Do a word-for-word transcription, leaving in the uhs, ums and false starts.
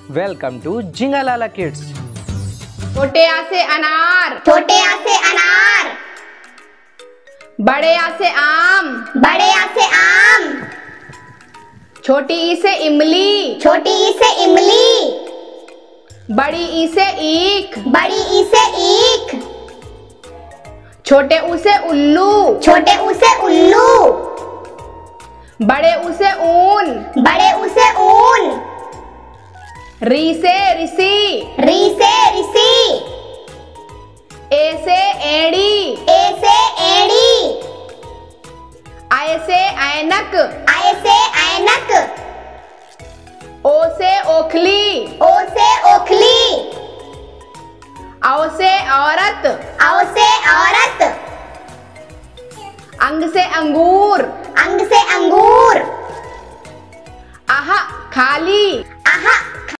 Welcome to जिंगालाला kids. छोटे आ से अनार, छोटे आ से अनार। बड़े आ से आम, बड़े आ से आम। छोटी ई से इमली, छोटी ई से इमली। बड़ी ई से ईख, बड़ी ई से ईख। छोटे ऊ से उल्लू, छोटे ऊ से उल्लू। बड़े ऊ से ऊन, बड़े ऊ से ऊन। री से ऋषि, री से ऋषि। ए से एड़ी, ए से एड़ी। आय से ऐनक, आय से ऐनक। ओ से ओखली, ओ से ओखली। औ से औरत, औ से औरत। अंग से अंगूर, अंग से अंगूर। आहा खाली,